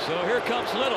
So here comes Little.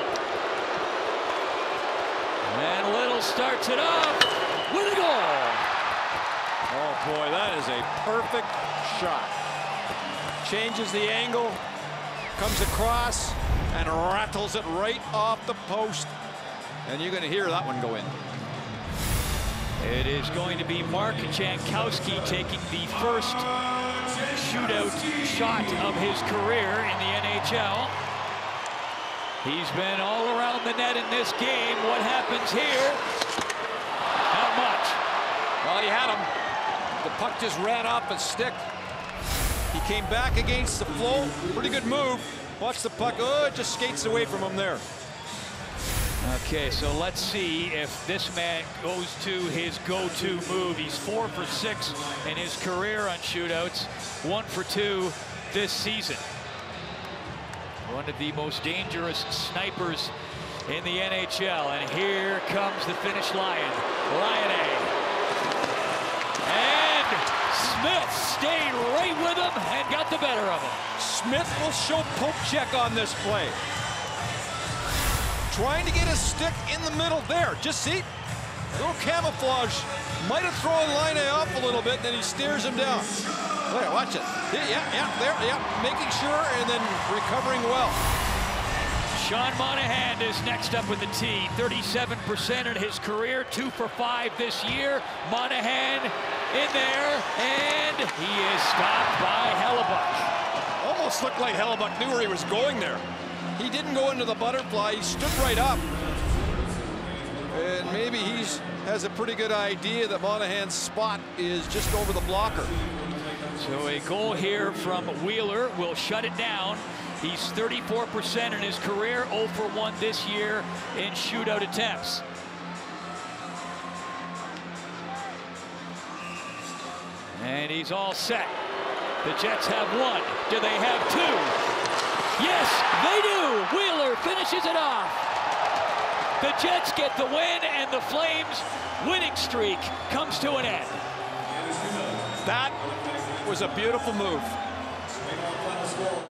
And Little starts it off with a goal. Oh boy, that is a perfect shot. Changes the angle, comes across, and rattles it right off the post. And you're going to hear that one go in. It is going to be Mark Jankowski taking the first shootout shot of his career in the NHL. He's been all around the net in this game. What happens here? Not much. Well, he had him. The puck just ran off his stick. He came back against the flow. Pretty good move. Watch the puck. Oh, it just skates away from him there. Okay, so let's see if this man goes to his go-to move. He's 4 for 6 in his career on shootouts, 1 for 2 this season. One of the most dangerous snipers in the NHL. And here comes the finish line. Lion. And Smith stayed right with him and got the better of him. Smith will show poke check on this play. Trying to get his stick in the middle there. Just see, a little camouflage. Might have thrown Line off a little bit, and then he stares him down. There, watch it. Yeah, there, yeah. Making sure and then recovering well. Sean Monahan is next up with the T. 37% in his career, 2 for 5 this year. Monahan in there, and he is stopped by Hellebuyck. Almost looked like Hellebuyck knew where he was going there. He didn't go into the butterfly, he stood right up. And maybe he has a pretty good idea that Monahan's spot is just over the blocker. So a goal here from Wheeler will shut it down. He's 34% in his career, 0 for 1 this year in shootout attempts. And he's all set. The Jets have 1. Do they have 2? Yes, they do. Wheeler finishes it off. The Jets get the win, and the Flames' winning streak comes to an end. That was a beautiful move.